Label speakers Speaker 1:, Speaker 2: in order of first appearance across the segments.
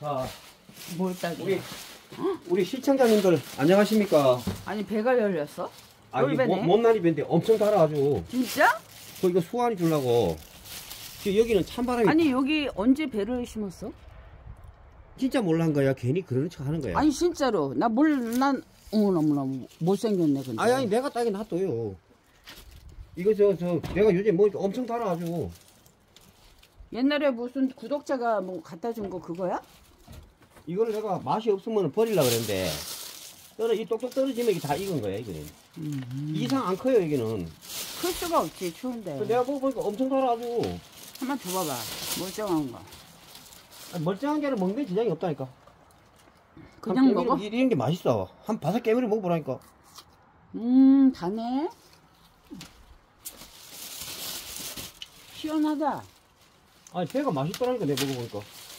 Speaker 1: 자,
Speaker 2: 뭘 따기?
Speaker 1: 우리 시청자님들 안녕하십니까?
Speaker 2: 아니 배가 열렸어?
Speaker 1: 아니 못난이 밴데 엄청 달아 아주.
Speaker 2: 진짜?
Speaker 1: 이거 수완이 주려고. 지금 여기는 찬바람이.
Speaker 2: 아니 여기 언제 배를 심었어?
Speaker 1: 진짜 몰란 거야. 괜히 그런 척 하는 거야.
Speaker 2: 아니 진짜로 난 어머나 못생겼네 근데.
Speaker 1: 아니 내가 따기 놔둬요. 이거 내가 요즘 뭐 엄청 달아 아주.
Speaker 2: 옛날에 무슨 구독자가 뭐 갖다 준 거 그거야?
Speaker 1: 이거를 내가 맛이 없으면 버리려고 그랬는데 이 똑똑 떨어지면 이게 다 익은 거야 이거는. 이상 안 커요 여기는.
Speaker 2: 클 수가 없지 추운데.
Speaker 1: 내가 보니까 엄청 달아 아주.
Speaker 2: 한번 줘봐봐 멀쩡한 거.
Speaker 1: 아니, 멀쩡한 게는 먹는 지장이 없다니까.
Speaker 2: 그냥 먹어?
Speaker 1: 이런 게 맛있어. 한 바삭 깨물어 먹어보라니까.
Speaker 2: 다네. 시원하다.
Speaker 1: 아니 배가 맛있더라니까 내가 먹어보니까.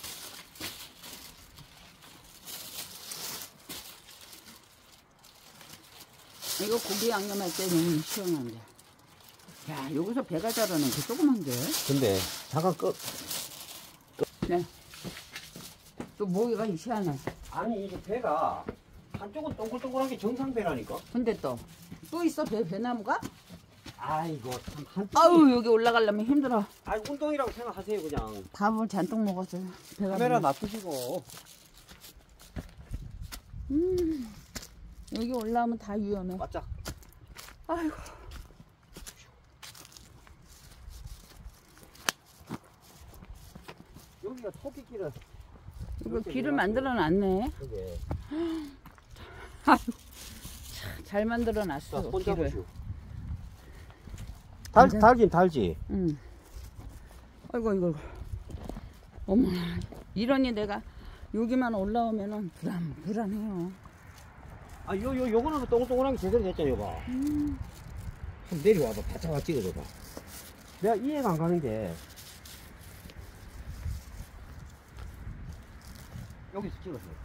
Speaker 2: 이거 고기 양념할 때 너무 시원한데. 야 여기서 배가 자라는 게 조그만데.
Speaker 1: 근데 잠깐
Speaker 2: 네. 또 모기가 희한해.
Speaker 1: 아니 이게 배가 한쪽은 동글동글한 게 정상 배라니까.
Speaker 2: 근데 또 있어 배나무가?
Speaker 1: 아이고 참 한쪽이.
Speaker 2: 아우 여기 올라가려면 힘들어.
Speaker 1: 아이 운동이라고 생각하세요 그냥.
Speaker 2: 밥을 잔뜩 먹었어요. 배가
Speaker 1: 카메라 놔두시고.
Speaker 2: 여기 올라오면 다 위험해.
Speaker 1: 바짝.
Speaker 2: 아이고.
Speaker 1: 여기가 토끼길을.
Speaker 2: 이거 길을 만들어 놨네.
Speaker 1: 그게.
Speaker 2: 아이고. 잘 만들어 놨어. 길을.
Speaker 1: 달긴 달지.
Speaker 2: 응. 아이고 이거. 어머나. 이러니 내가 여기만 올라오면은 불안해요.
Speaker 1: 아 요거는 동글동글한 게 제대로 됐잖아 여봐. 한번 내려와봐. 바짝 찍어줘봐. 내가 이해가 안 가는 게 여기서 찍었어요.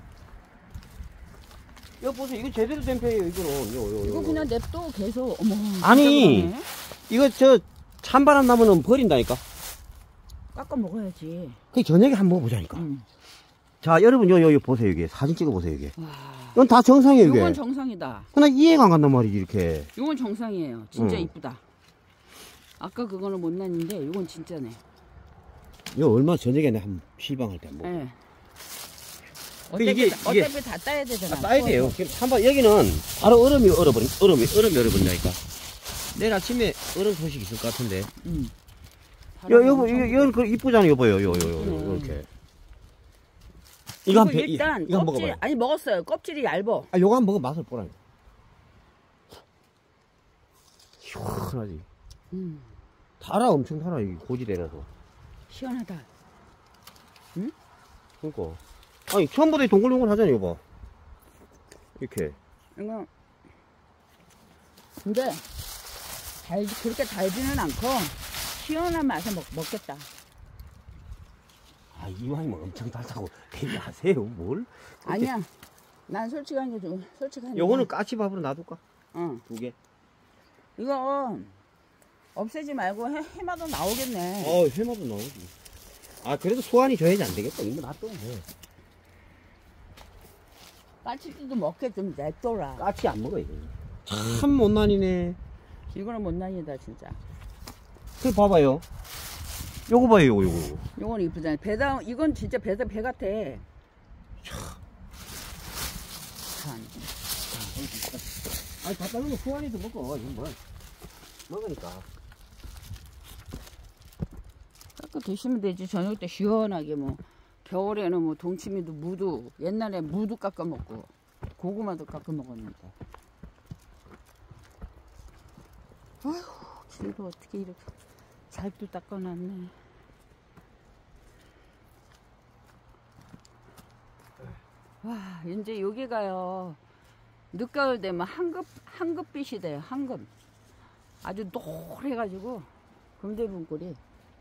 Speaker 1: 여기 보세요. 이거 제대로 된 배예요 이거는.
Speaker 2: 이거 그냥 냅둬 계속. 어머.
Speaker 1: 아니 이거 찬바람 나면은 버린다니까.
Speaker 2: 깎아 먹어야지.
Speaker 1: 그 저녁에 한번 먹어보자니까. 자 여러분 요 보세요. 여기 사진 찍어보세요. 이게 이건 다 정상이에요. 이게.
Speaker 2: 이건 정상이다.
Speaker 1: 그러나 이해가 안 간단 말이지 이렇게.
Speaker 2: 이건 정상이에요. 진짜 이쁘다. 아까 그거는 못났는데 이건 진짜네.
Speaker 1: 이거 얼마 저녁에 내가 한번 시방할 때 한번.
Speaker 2: 네.
Speaker 1: 이게
Speaker 2: 어차피 다 따야 되잖아.
Speaker 1: 따야 돼요. 한번 여기는 바로 얼음이 얼어버린다니까. 내일 아침에 얼음 소식 있을 것 같은데. 이거 이쁘잖아요, 여보요, 이렇게.
Speaker 2: 이거 일단 이거 껍질 먹어봐요. 아니 먹었어요. 껍질이 얇어.
Speaker 1: 아, 요거 한번 먹어 맛을 보라니까. 시원하지. 달아 엄청 달아 이 고지대라서.
Speaker 2: 시원하다. 응?
Speaker 1: 그러니까. 아니 처음보다 동글동글 하잖아요, 여보. 이렇게.
Speaker 2: 이거 근데 그렇게 달지는 않고 시원한 맛에 먹겠다.
Speaker 1: 아 이왕이면 엄청 달다고 얘기하세요 뭘?
Speaker 2: 아니야. 난 솔직한 게 좀 솔직한.
Speaker 1: 요거는 까치밥으로 놔둘까?
Speaker 2: 응.
Speaker 1: 2개.
Speaker 2: 이거 없애지 말고 해마도 나오겠네.
Speaker 1: 해마도 나오지. 아 그래도 소환이 줘야지 안 되겠다. 이거 놔둬.
Speaker 2: 까치도 먹게 좀 냅둬라.
Speaker 1: 까치 안 먹어 이거. 참 못난이네.
Speaker 2: 이거는 못난이다 진짜.
Speaker 1: 그래 봐봐요. 요거 봐요 요거.
Speaker 2: 요건 이쁘잖아. 이건 진짜 배 같아.
Speaker 1: 아니 갖다 놓으면 소환이도 먹어. 이거 뭐 먹으니까.
Speaker 2: 깎아 드시면 되지. 저녁 때 시원하게 뭐. 겨울에는 뭐 동치미도 무도 옛날에 무도 깎아 먹고 고구마도 깎아 먹었는데. 아휴 길도 어떻게 이렇게 잘도 닦아놨네. 와 이제 여기가요 늦가을 되면 황급빛이 돼요. 황급 아주 노래가지고 금대문골이.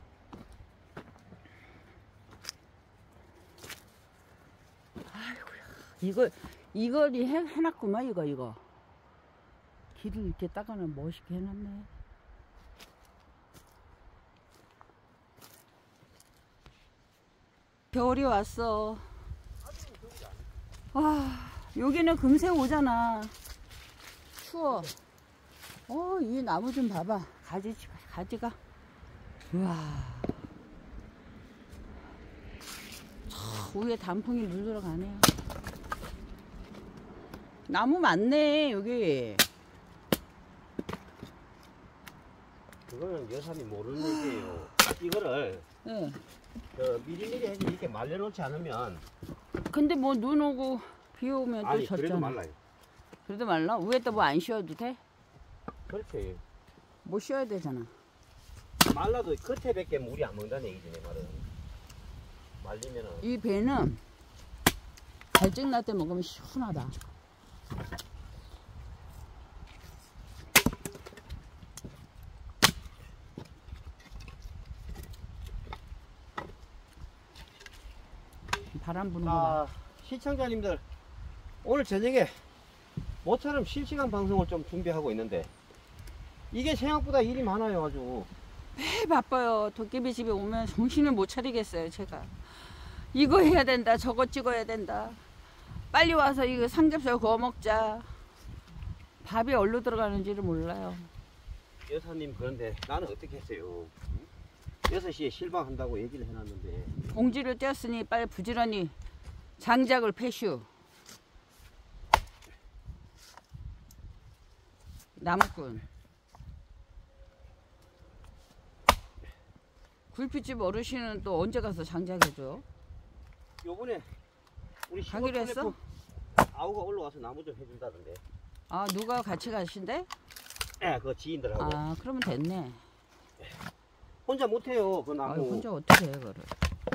Speaker 2: 이걸 해놨구만 이거 길을 이렇게 닦아놔 멋있게 해놨네. 겨울이 왔어. 여기는 금세 오잖아. 추워. 이 나무 좀 봐봐. 가지가. 우와. 위에 단풍이 물 들어가네요. 나무 많네, 여기.
Speaker 1: 그거는 여사님 모르는 얘기예요. 이거를
Speaker 2: 네.
Speaker 1: 미리미리 해서 이렇게 말려놓지 않으면.
Speaker 2: 근데 뭐 눈 오고 비 오면 또
Speaker 1: 아니
Speaker 2: 젖잖아.
Speaker 1: 그래도 말라요.
Speaker 2: 그래도 말라? 위에다 뭐 안 씌워도 돼?
Speaker 1: 그렇지.
Speaker 2: 뭐 씌워야 되잖아.
Speaker 1: 말라도 겉에밖에 물이 안 먹는다는 얘기지 내 말은. 말리면은.
Speaker 2: 이 배는 갈증 날 때 먹으면 시원하다. 바람 부는 거 봐.
Speaker 1: 시청자님들 오늘 저녁에 모처럼 실시간 방송을 좀 준비하고 있는데 이게 생각보다 일이 많아요. 아주
Speaker 2: 매 바빠요. 도깨비 집에 오면 정신을 못 차리겠어요, 제가. 이거 해야 된다, 저거 찍어야 된다. 빨리 와서 이거 삼겹살 구워 먹자. 밥이 어디로 들어가는지를 몰라요.
Speaker 1: 여사님 그런데 나는 어떻게 했어요? 6시에 실방한다고 얘기를 해놨는데
Speaker 2: 공지를 떼었으니 빨리 부지런히 장작을 패슈. 나무꾼. 굴빛집 어르신은 또 언제 가서 장작해줘?
Speaker 1: 요번에 우리
Speaker 2: 가기로 했어?
Speaker 1: 아우가 올라와서 나무 좀 해준다던데.
Speaker 2: 아, 누가 같이 가신대?
Speaker 1: 예, 그 지인들하고.
Speaker 2: 아, 그러면 됐네.
Speaker 1: 혼자 못해요 그 나무.
Speaker 2: 혼자 어떻게 해, 그거를.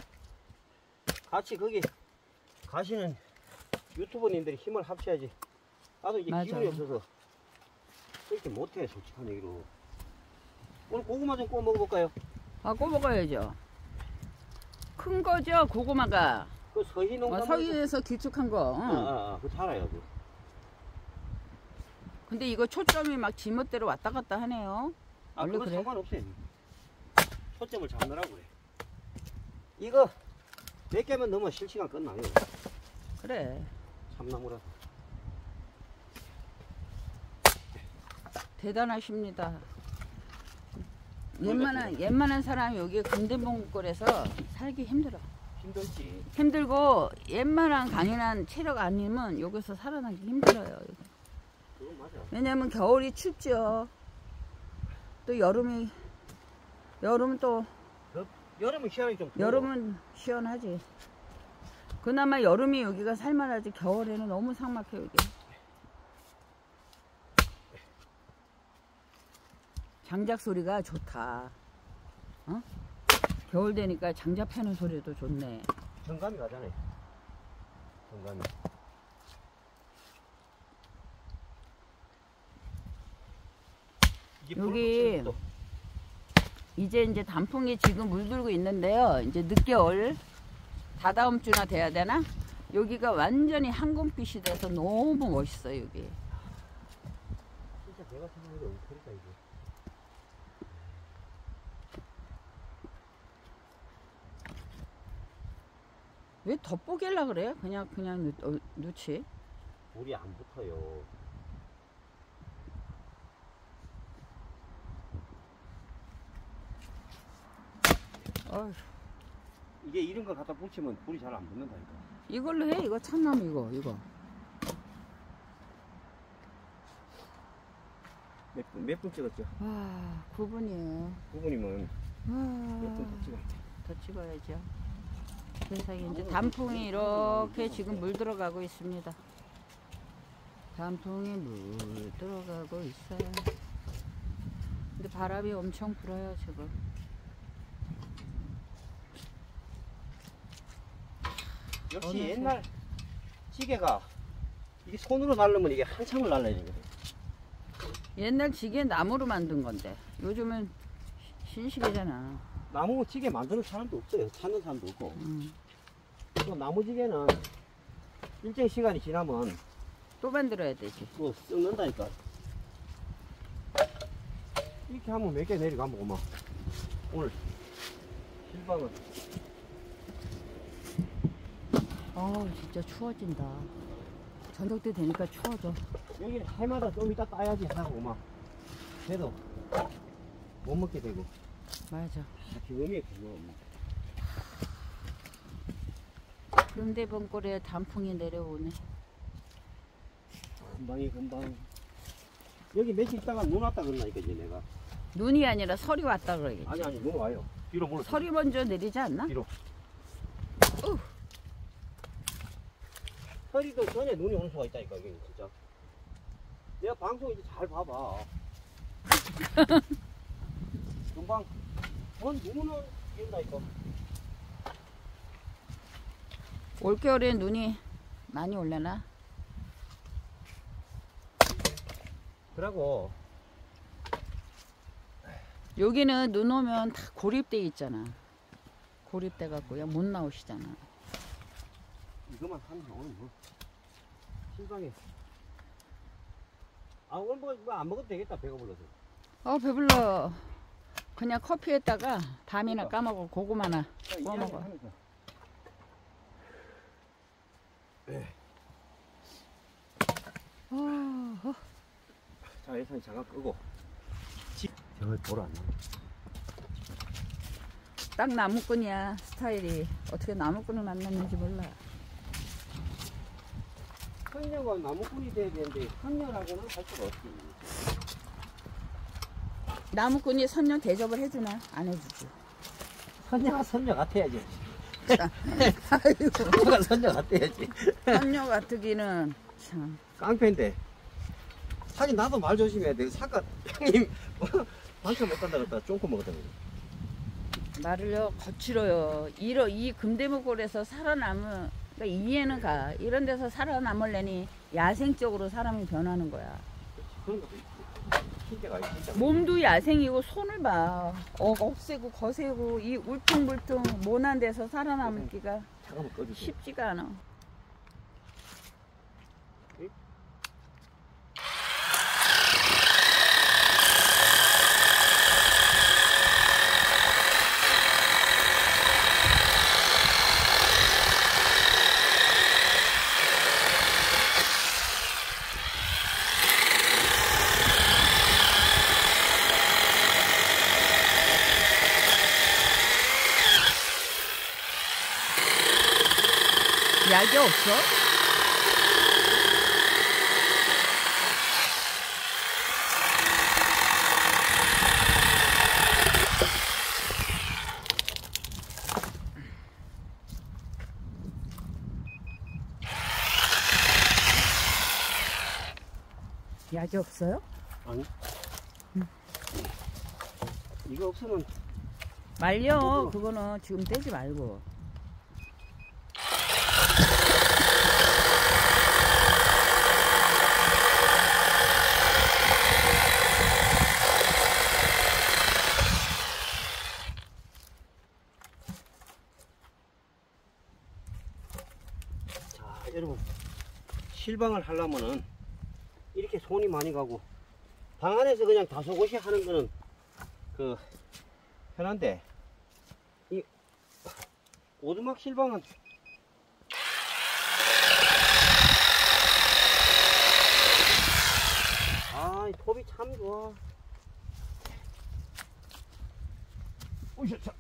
Speaker 1: 같이 거기 가시는 유튜버님들이 힘을 합쳐야지. 나도 이제
Speaker 2: 맞아.
Speaker 1: 기운이 없어서 그렇게 못해 솔직한 얘기로. 오늘 고구마 좀 구워 먹어볼까요?
Speaker 2: 아, 구워 먹어야죠. 큰 거죠, 고구마가.
Speaker 1: 그 서희 농가.
Speaker 2: 서희에서 길쭉한 거. 응.
Speaker 1: 그거 살아요. 그.
Speaker 2: 근데 이거 초점이 막 지멋대로 왔다 갔다 하네요. 원래
Speaker 1: 그건
Speaker 2: 그래?
Speaker 1: 상관없어요. 초점을 잡느라고 그래. 이거 몇 개만 넣으면 실시간 끝나요.
Speaker 2: 그래.
Speaker 1: 참나무라서.
Speaker 2: 대단하십니다. 웬만한 사람이 여기 금대봉골에서 살기 힘들어.
Speaker 1: 힘들지.
Speaker 2: 힘들고 웬만한 강인한 체력 아니면 여기서 살아남기 힘들어요.
Speaker 1: 그건 맞아.
Speaker 2: 왜냐면 겨울이 춥죠. 또 여름은 또
Speaker 1: 여름은 시원하게 좀.
Speaker 2: 여름은 시원하지. 그나마 여름이 여기가 살만하지. 겨울에는 너무 삭막해 여기. 장작 소리가 좋다. 어? 겨울 되니까 장작 패는 소리도 좋네.
Speaker 1: 정감이 가잖아요. 정감이.
Speaker 2: 여기 이제 단풍이 지금 물들고 있는데요. 이제 늦겨울 다다음 주나 돼야 되나? 여기가 완전히 항공빛이 돼서 너무 멋있어 여기.
Speaker 1: 진짜 내가 생각해도 엉터리다 이게.
Speaker 2: 왜 덧보길라 그래? 그냥 놓지.
Speaker 1: 물이 안 붙어요.
Speaker 2: 어휴.
Speaker 1: 이게 이런 거 갖다 붙이면 불이 잘 안 붙는다니까.
Speaker 2: 이걸로 해. 이거 참나무 이거.
Speaker 1: 몇 분 찍었죠?
Speaker 2: 와, 9분이에요.
Speaker 1: 9분이면 몇 분 더 찍어야 돼.
Speaker 2: 더 찍어야죠. 그래서 이제 단풍이 이렇게 지금 물 들어가고 있습니다. 단풍이 물 들어가고 있어요. 근데 바람이 엄청 불어요 지금.
Speaker 1: 역시
Speaker 2: 어느새.
Speaker 1: 옛날 지게가 이게 손으로 날르면 이게 한참을 날라야 되거든.
Speaker 2: 옛날 지게 나무로 만든 건데 요즘은 신식이잖아.
Speaker 1: 나무 지게 만드는 사람도 없어요. 찾는 사람도 없고. 또 나무 지게는 일정 시간이 지나면
Speaker 2: 또 만들어야 되지.
Speaker 1: 또 썩는다니까. 이렇게 하면 몇 개 내려가면 고마. 오늘 실방은
Speaker 2: 어우 진짜 추워진다. 저녁 때 되니까 추워져.
Speaker 1: 여기 해마다 좀 이따 따야지 하고 막 그래도 못 먹게 되고
Speaker 2: 맞아.
Speaker 1: 경험이 그거 없네.
Speaker 2: 금대본골에 단풍이 내려오네.
Speaker 1: 금방 여기 며칠 있다가 눈 왔다 그러나니까 이제 내가
Speaker 2: 눈이 아니라 설이 왔다 그러겠지.
Speaker 1: 아니 눈 와요. 뒤로 물어.
Speaker 2: 설이 먼저 내리지 않나?
Speaker 1: 뒤로. 설이도 전에 눈이 오는 수가 있다니까 여기 진짜. 내가 방송 이제 잘 봐봐. 금방 눈은 이런다니까.
Speaker 2: 올겨울엔 눈이 많이 올려나?
Speaker 1: 그러고
Speaker 2: 여기는 눈 오면 다 고립돼 있잖아. 고립돼 갖고 못 나오시잖아.
Speaker 1: 이거만 하면 오늘 뭐 실방에. 아 오늘 뭐 안 먹어도 되겠다. 배가 불러서.
Speaker 2: 배불러. 그냥 커피에다가 밤이나
Speaker 1: 그러니까.
Speaker 2: 까먹어. 고구마나 구워 먹어.
Speaker 1: 자 예산이 잠깐 끄고. 저걸 보러 안 나와.
Speaker 2: 딱 나무꾼이야 스타일이. 어떻게 나무꾼을 만났는지 몰라.
Speaker 1: 선녀가 나무꾼이 돼야 되는데 선녀라고는 할 수가 없지.
Speaker 2: 나무꾼이 선녀 대접을 해주나? 안 해주지.
Speaker 1: 선녀가 선녀 같아야지.
Speaker 2: 아이고.
Speaker 1: 선녀가 선녀 같아야지.
Speaker 2: 선녀 같으기는 참.
Speaker 1: 깡패인데. 하긴 나도 말 조심해야 돼. 사과 형님 반찬 못 간다 그랬다 쫑코 먹었다 그래.
Speaker 2: 말을요 거칠어요. 이 금대목골에서 살아남은 그러니까 이해는 가. 이런 데서 살아남으려니 야생적으로 사람이 변하는 거야.
Speaker 1: 그런 것도 있지. 신기가 있지. 진짜.
Speaker 2: 몸도 야생이고 손을 봐. 억세고 거세고 이 울퉁불퉁 모난 데서 살아남기가
Speaker 1: 잠깐만 꺼주세요.
Speaker 2: 쉽지가 않아. 약이 없어? 약이 없어요?
Speaker 1: 아니. 이거 없으면
Speaker 2: 말려. 그거는 지금 떼지 말고.
Speaker 1: 자 여러분 실방을 하려면은 이렇게 손이 많이 가고 방 안에서 그냥 다소곳이 하는 거는 그 편한데 이 오두막 실방은 아, 이 톱이 참 좋아. 오이씨, 자.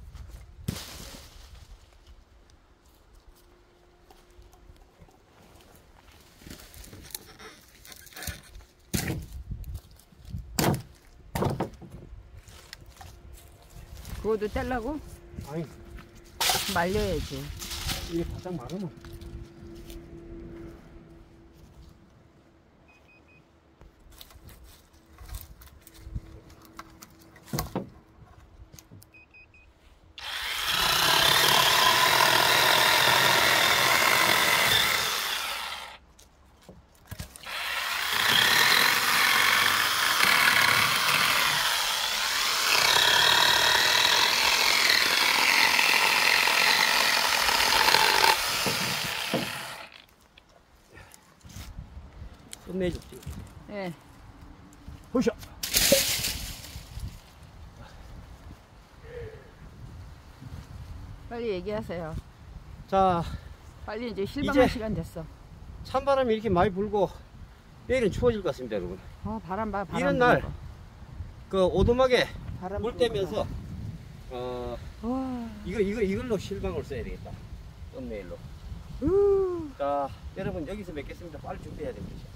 Speaker 2: 그것도 떼려고?
Speaker 1: 아니,
Speaker 2: 말려야지.
Speaker 1: 이게 바짝 마르면. 끝내줍지.
Speaker 2: 예.
Speaker 1: 보셔.
Speaker 2: 빨리 얘기하세요.
Speaker 1: 자,
Speaker 2: 빨리 이제 실방할
Speaker 1: 이제-
Speaker 2: 시간 됐어.
Speaker 1: 찬바람이 이렇게 많이 불고 내일은 추워질 것 같습니다, 여러분.
Speaker 2: 바람 봐. 바람
Speaker 1: 이런 날
Speaker 2: 불어.
Speaker 1: 그 오두막에
Speaker 2: 바람
Speaker 1: 물
Speaker 2: 불어.
Speaker 1: 떼면서
Speaker 2: 와.
Speaker 1: 이걸로 실방울 써야 되겠다. 썸네일로. 자, 여러분 여기서 맺겠습니다. 빨리 준비해야 됩니다.